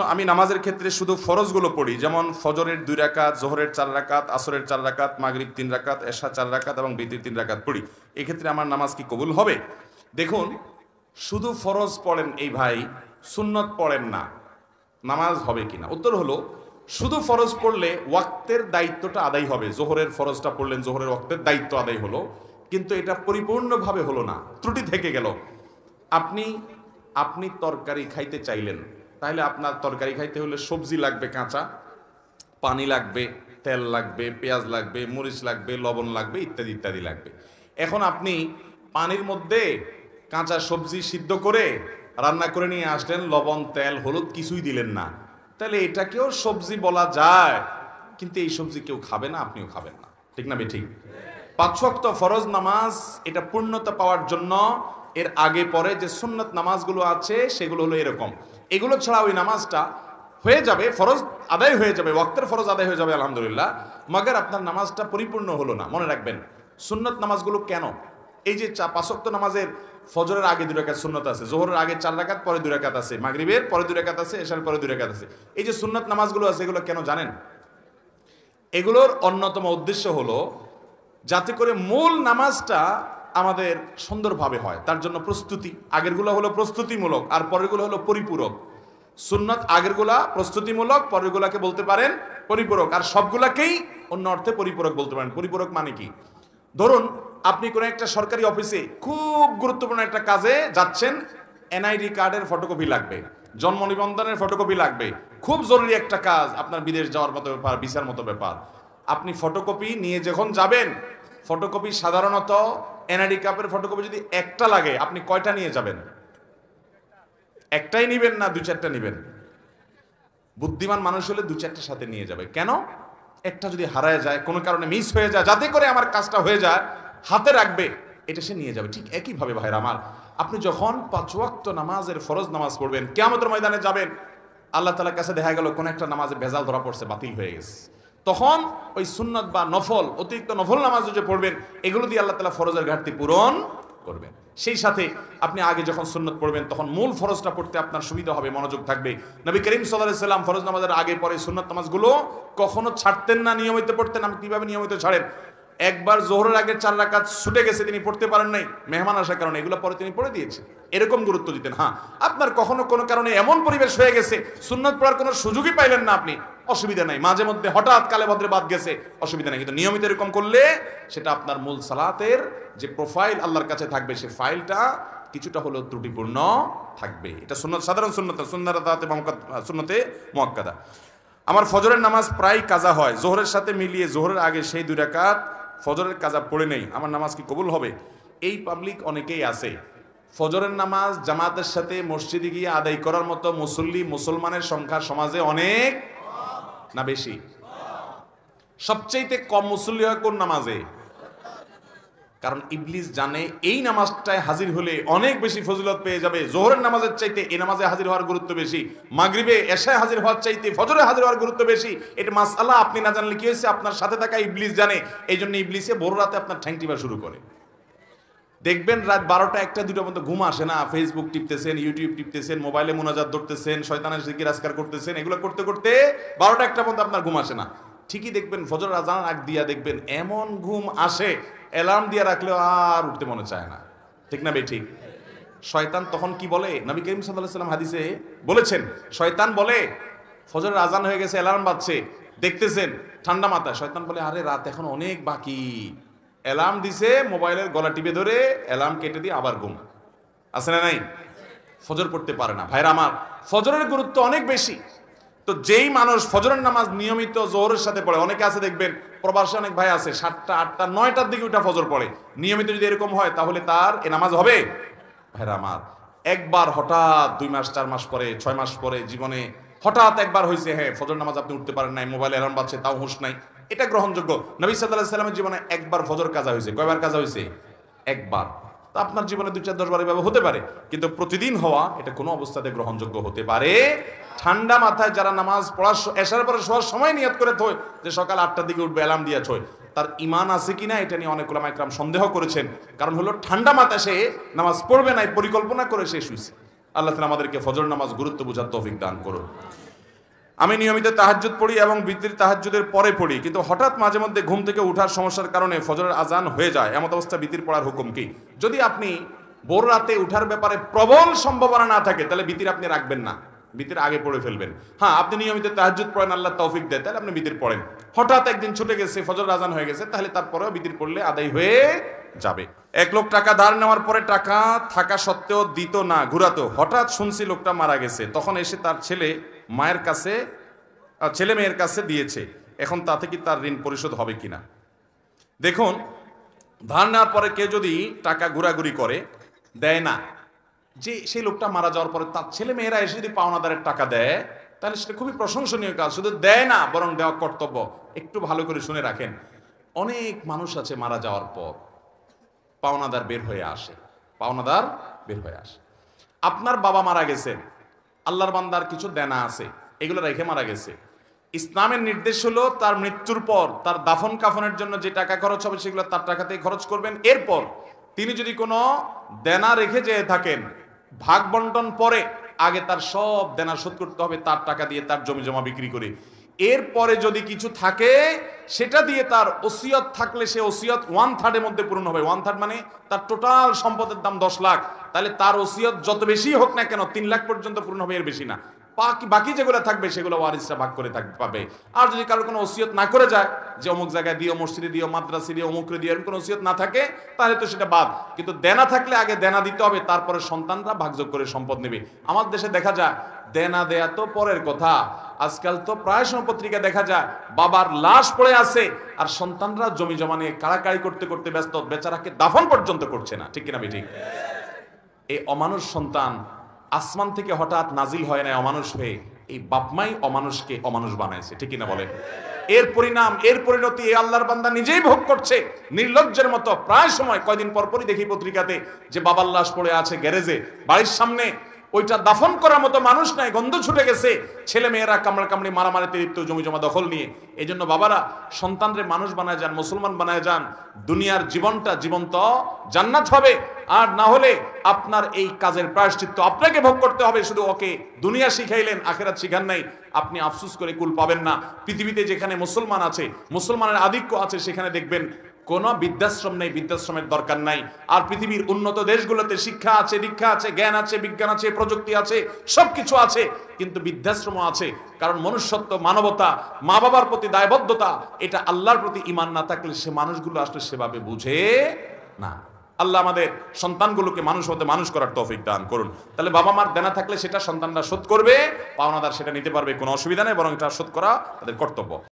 আমি নামাজের ক্ষেত্রে শুধু ফরজগুলো পড়ি, যেমন ফজরের 2 রাকাত, জোহরের 4 রাকাত, আসরের 4 রাকাত, মাগরিব 3 রাকাত, এশা 4 রাকাত এবং বিতির 3 রাকাত পড়ি। এক্ষেত্রে আমার নামাজ কি কবুল হবে? দেখুন, শুধু ফরজ পড়েন এই ভাই, সুন্নত পড়েন না, নামাজ হবে কিনা? উত্তর হলো, শুধু ফরজ পড়লে ওয়াক্তের দায়িত্বটা আদায় হবে। জোহরের ফরজটা পড়লেন, জোহরের ওয়াক্তের দায়িত্ব আদায় হলো, কিন্তু এটা পরিপূর্ণভাবে হলো না, ত্রুটি থেকে গেল। আপনি তরকারি খাইতে চাইলেন, তাহলে আপনার তরকারি খাইতে হলে সবজি লাগবে কাঁচা, পানি লাগবে, তেল লাগবে, পেঁয়াজ লাগবে, মরিচ লাগবে, লবণ লাগবে, ইত্যাদি ইত্যাদি লাগবে। এখন আপনি পানির মধ্যে কাঁচা সবজি সিদ্ধ করে রান্না করে নিয়ে আসলেন, লবণ, তেল, হলুদ কিছুই দিলেন না, তাহলে এটাকেও সবজি বলা যায়, কিন্তু এই সবজি কেউ খাবে না, আপনিও খাবেন না। ঠিক না ঠিক? 5 ওয়াক্ত ফরজ নামাজ এটা পূর্ণতা পাওয়ার জন্য এর আগে পরে যে সুন্নত নামাজগুলো আছে সেগুলো হলো এরকম। এগুলো ছাড়া ওই নামাজটা হয়ে যাবে, ফরজ আদায় হয়ে যাবে, ওয়াক্তের ফরজ আদায় হয়ে যাবে আলহামদুলিল্লাহ, মাগার আপনার নামাজটা পরিপূর্ণ হলো না। মনে রাখবেন, সুন্নত নামাজগুলো কেন, এই যে 5 ওয়াক্ত নামাজের ফজরের আগে 2 রাকাত সুন্নত আছে, জোহরের আগে 4 রাকাত, পরে 2 রাকাত আছে, মাগরিবের পরে 2 রাকাত আছে, এশার পরে 2 রাকাত আছে, এই যে সুন্নত নামাজগুলো আছে এগুলো কেন জানেন? এগুলোর অন্যতম উদ্দেশ্য হলো যাতে করে মূল নামাজটা আমাদের সুন্দরভাবে হয়, তার জন্য প্রস্তুতি। আগেরগুলো হলো প্রস্তুতিমূলক আর পরেরগুলো হলো পরিপূরক। সুন্নত আগেরগুলা প্রস্তুতিমূলক, পরেরগুলাকে বলতে পারেন পরিপূরক, আর সবগুলাকেই অন্য অর্থে পরিপূরক বলতে পারেন। পরিপূরক মানে কি? ধরুন আপনি কোনো একটা সরকারি অফিসে খুব গুরুত্বপূর্ণ একটা কাজে যাচ্ছেন, এনআইডি কার্ডের ফটোকপি লাগবে, জন্ম নিবন্ধনের ফটোকপি লাগবে, খুব জরুরি একটা কাজ, আপনার বিদেশ যাওয়ার মতো ব্যাপার, ভিসার মতো ব্যাপার। আপনি ফটোকপি নিয়ে যখন যাবেন, ফটোকপি সাধারণত এনআইডি কার্ডের ফটোকপি যদি একটা লাগে, আপনি কয়টা নিয়ে যাবেন? একটাই নিবেন না 2-4টা নিবেন? বুদ্ধিমান মানুষ হলে 2-4টার সাথে নিয়ে যাবে। কেন? একটা যদি হারায় যায়, কোনো কারণে মিস হয়ে যায়, যাতে করে আমার কাজটা হয়ে যায়, হাতে রাখবে, এটা সে নিয়ে যাবে। ঠিক একইভাবে ভাইরা আমার, আপনি যখন 5 ওয়াক্ত নামাজের ফরজ নামাজ পড়বেন, কিয়ামতের ময়দানে যাবেন, আল্লাহ তাআলার কাছে দেখা গেল কোন একটা নামাজে ভেজাল ধরা পড়ছে, বাতিল হয়ে গেছে, তখন ওই সুন্নত বা নফল, অতিরিক্ত নফল নামাজ যে পড়বেন, এগুলো দিয়ে আল্লাহ তাআলা ফরজের ঘাটতি পূরণ করবেন। সেই সাথে আপনি আগে যখন সুন্নত পড়বেন, তখন মূল ফরজটা পড়তে আপনার সুবিধা হবে, মনোযোগ থাকবে। নবী করিম সাল্লাল্লাহু আলাইহি সাল্লাম ফরজ নামাজের আগে পরে সুন্নত নামাজগুলো কখনো ছাড়তেন না, নিয়মিত পড়তেন। আপনি কিভাবে নিয়মিত ছাড়েন? একবার জোহরের আগে 4 রাকাত ছুটে গেছে, তিনি পড়তে পারেন নাই, মেহমান আসার কারণে, এগুলো পরে তিনি পড়ে দিয়েছেন, এরকম গুরুত্ব দিতেন। হ্যাঁ, আপনার কখনো কোনো কারণে এমন পরিবেশ হয়ে গেছে, সুন্নত পড়ার কোনো সুযোগই পাইলেন না আপনি, অসুবিধা নাই, মাঝে মধ্যে হঠাৎ কালে ভদ্রে বাদ গেছে, অসুবিধা নাই, কিন্তু নিয়মিত এরকম করলে সেটা আপনার মূল সালাতের যে প্রোফাইল আল্লাহর কাছে থাকবে, সেই ফাইলটা কিছুটা হলেও ত্রুটিপূর্ণ থাকবে। এটা সুন্নত, সাধারণ সুন্নত, সুন্নতে মুআক্কাদা। আমার ফজরের নামাজ প্রায় কাজা হয়, জোহরের সাথে মিলিয়ে জোহরের আগে সেই 2 রাকাত ফজরের কাজা পড়ে নেই, আমার নামাজ কি কবুল হবে? এই পাবলিক অনেকেই আছে, ফজরের নামাজ জামাতের সাথে মসজিদে গিয়ে আদায় করার মতো মুসল্লি, মুসলমানের সংখ্যা সমাজে অনেক না বেশি? সবচাইতে কম মুসল্লি হয় কোন নামাজে? কারণ ইবলিস জানে এই নামাজটায় হাজির হলে অনেক বেশি ফজিলত পেয়ে যাবে, জোহরের নামাজের চাইতে এই নামাজে হাজির হওয়ার গুরুত্ব বেশি, মাগরিবে এশায় হাজির হওয়ার চাইতে ফজরে হাজির হওয়ার গুরুত্ব বেশি। এটা মাসআলা আপনি না জানলে কি হয়েছে, আপনার সাথে থাকা ইবলিস জানে, এই জন্য ইবলিসে ভোর রাতে আপনার ঠ্যাং টিপা শুরু করে। দেখবেন রাত 12টা 1টা 2টা পর্যন্ত ঘুম আসে না, ফেসবুক টিপতেছেন, ইউটিউব টিপতেছেন, মোবাইলে মুনাজাত ধরতেছেন, শয়তানের জিকির আজকার করতেছেন, এগুলো করতে করতে 12টা 1টা পর্যন্ত আপনার ঘুম আসে না। ঠিকই দেখবেন ফজর আজান আগ দিয়া দেখবেন এমন ঘুম আসে, অ্যালার্ম দিয়ে রাখলেও আর উঠতে মনে চায় না। ঠিক না ঠিক? শয়তান তখন কি বলে? নবী করিম সাল্লাল্লাহু আলাইহি ওয়াসাল্লাম হাদিসে বলেছেন, শয়তান বলে ফজরের আজান হয়ে গেছে, অ্যালার্ম বাজছে, দেখতেছেন ঠান্ডা মাথায়, শয়তান বলে আরে রাত এখন অনেক বাকি, অ্যালার্ম দিছে, মোবাইলের গলা টিপে ধরে অ্যালার্ম কেটে দিয়ে আবার ঘুম। আছে না নাই? ফজর পড়তে পারে না। ভাইরা আমার, ফজরের গুরুত্ব অনেক বেশি। তো যেই মানুষ ফজরের নামাজ নিয়মিত জোহরের সাথে পড়ে, অনেকে আছে দেখবেন প্রবাসী অনেক ভাই আছে 7টা 8টা 9টার দিকে উঠা ফজর পড়ে, নিয়মিত যদি এরকম হয় তাহলে তার এ নামাজ হবে? ভাইরা আমার, একবার হঠাৎ 2 মাস 4 মাস পরে 6 মাস পরে জীবনে হঠাৎ একবার হয়েছে, হ্যাঁ ফজর নামাজ আপনি উঠতে পারেন নাই, মোবাইলে অ্যালার্ম বাজছে তাও হুঁশ নাই, এটা গ্রহণযোগ্য। নবী সাল্লাল্লাহু আলাইহি ওয়াসাল্লামের জীবনে একবার ফজর কাজা হয়েছে। কয়বার কাজা হয়েছে? একবার। তো আপনার জীবনে 2-4 10 বার এভাবে হতে পারে, কিন্তু প্রতিদিন হওয়া এটা কোনো অবস্থাতে গ্রহণযোগ্য হতে পারে। ঠান্ডা মাথায় যারা নামাজ পড়ার এশার পরে শোয়ার সময় নিয়ত করে থয় যে সকাল 8টার দিকে উঠবে, অ্যালার্ম দিয়ে থয়, তার ঈমান আছে কিনা এটা নিয়ে অনেক উলামা ইকরাম সন্দেহ করেছেন। কারণ হলো ঠান্ডা মাথায় সে নামাজ পড়বে না, পরিকল্পনা করে সে শুয়েছে। আল্লাহ তাআলা আমাদেরকে ফজর নামাজ গুরুত্ব বুঝার তৌফিক দান করুন। আমি নিয়মিত তাহাজ্জুদ পড়ি এবং বিতির তাহাজ্জুদের পরে পড়ি, কিন্তু হঠাৎ মাঝে মধ্যে ঘুম থেকে ওঠার সমস্যার কারণে ফজরের আজান হয়ে যায়। এমন অবস্থা বিতির পড়ার হুকুম কি? যদি আপনি ভোর রাতে উঠার ব্যাপারে প্রবল সম্ভাবনা না থাকে তাহলে বিতির আপনি রাখবেন না, বিতির আগে পড়ে ফেলবেন। হ্যাঁ, আপনি নিয়মিত তাহাজ্জুদ পড়েন, আল্লাহ তৌফিক দেয়, তাহলে আপনি বিতির পড়েন। হঠাৎ একদিন ছুটে গেছে, ফজর আজান হয়ে গেছে, তাহলে তারপরেও বিতির পড়লে আদায় হয়ে যাবে। এক লোক টাকা ধার নেওয়ার পরে টাকা থাকা সত্ত্বেও দিত না, ঘুরাতো। হঠাৎ শুনছি লোকটা মারা গেছে, তখন এসে তার ছেলে মেয়ের কাছে দিয়েছে। এখন তাতে কি তার ঋণ পরিশোধ হবে কিনা? দেখুন, ধার নেওয়ার পরে কেউ যদি টাকা ঘুরাঘুরি করে, দেয় না, যে সেই লোকটা মারা যাওয়ার পরে তার ছেলে মেয়েরা এসে যদি পাওনাদারের টাকা দেয়, তাহলে সেটা খুবই প্রশংসনীয় কাজ। শুধু দেয় না, বরং দেওয়া কর্তব্য। একটু ভালো করে শুনে রাখেন, অনেক মানুষ আছে মারা যাওয়ার পর পাওনাদার বের হয়ে আসে, আপনার বাবা মারা গেছেন, আল্লাহর বান্দার কিছু দেনা আছে, এগুলো রেখে মারা গেছে। ইসলামের নির্দেশ হলো তার মৃত্যুর পর তার দাফন কাফনের জন্য যে টাকা খরচ হবে সেগুলো তার টাকাতেই খরচ করবেন। এরপর তিনি যদি কোনো দেনা রেখে যেয়ে থাকেন, ভাগ বন্টন পরে আগে তার সব দেনা শোধ করতে হবে তার টাকা দিয়ে, তার জমি জমা বিক্রি করে। এরপরে যদি কিছু থাকে সেটা দিয়ে তার ওসিয়ত থাকলে সে ওসিয়ত 1/3 মধ্যে পূরণ হবে। 1/3 মানে তার টোটাল সম্পদের দাম 10 লাখ, তাহলে তার ওসিয়ত যত বেশি হোক না কেন 3 লাখ পর্যন্ত পূরণ হবে, এর বেশি না। বাকি যেগুলো থাকবে সেগুলো ওয়ারিসরা ভাগ করে পাবে। আর যদি কারো কোনো ওসিয়ত না করে যায়, যে অমুক জায়গায় দিও, মসজিদে দিও, মাদ্রাসে দিও, অমুকরে দিও, এরকম কোনো ওসিয়ত না থাকে, তাহলে তো সেটা বাদ। কিন্তু দেনা থাকলে আগে দেনা দিতে হবে, তারপরে সন্তানরা ভাগযোগ করে সম্পদ নেবে। আমার দেশে দেখা যায় দেনা দেয়া তো পরের কথা, আজকাল তো প্রায় সময় পত্রিকা দেখা যায় বাবার লাশ পড়ে আছে আর সন্তানরা জমি জমা নিয়ে কাড়াকাড়ি করতে করতে ব্যস্ত, বেচারাকে দাফন পর্যন্ত করছে না। ঠিক কিনা ঠিক? এই অমানুষ সন্তান আসমান থেকে হঠাৎ নাজিল হয় না অমানুষ হয়ে, এই বাপমাই অমানুষকে অমানুষ বানাইছে। ঠিক কিনা বলে? এর পরিণাম, এর পরিণতি এই আল্লাহর বান্দা নিজেই ভোগ করছে নির্লজ্জের মতো। প্রায় সময় কয়দিন পরপরই দেখি পত্রিকাতে যে বাবার লাশ পড়ে আছে গ্যারেজে, বাড়ির সামনে, ওইটা দাফন করার মতো মানুষ নাই, গন্ধ ছুটে গেছে, ছেলে মেয়েরা কামড়াকামড়ি মারামারিতে লিপ্ত, জমি জমা দখল নিয়ে। এই জন্য বাবারা সন্তানরে মানুষ বানায় যান, মুসলমান বানায় যান, দুনিয়ার জীবনটা জীবন্ত জান্নাত হবে। আর না হলে আপনার এই কাজের প্রায়শ্চিত্ত আপনাকে ভোগ করতে হবে। শুধু ওকে দুনিয়া শিখাইলেন, আখিরাত শিখান নাই, আপনি আফসোস করে কুল পাবেন না। পৃথিবীতে যেখানে মুসলমান আছে, মুসলমানের আধিক্য আছে, সেখানে দেখবেন কোনো বৃদ্ধাশ্রম নেই, বৃদ্ধাশ্রমের দরকার নাই। আর পৃথিবীর উন্নত দেশগুলোতে শিক্ষা আছে, দীক্ষা আছে, জ্ঞান আছে, বিজ্ঞান আছে, প্রযুক্তি আছে, সবকিছু আছে, কিন্তু বৃদ্ধাশ্রম আছে। কারণ মনুষ্যত্ব, মানবতা, মা বাবার প্রতি দায়বদ্ধতা, এটা আল্লাহর প্রতি ঈমান না থাকলে সে মানুষগুলো আসলে সেভাবে বুঝে না। আল্লাহ আমাদের সন্তানগুলোকে মানুষ হতে মানুষ করার তৌফিক দান করুন। তাহলে বাবা মার দেনা থাকলে সেটা সন্তানরা শোধ করবে, পাওনাদার সেটা নিতে পারবে, কোনো অসুবিধা নেই, বরং এটা শোধ করা তাদের কর্তব্য।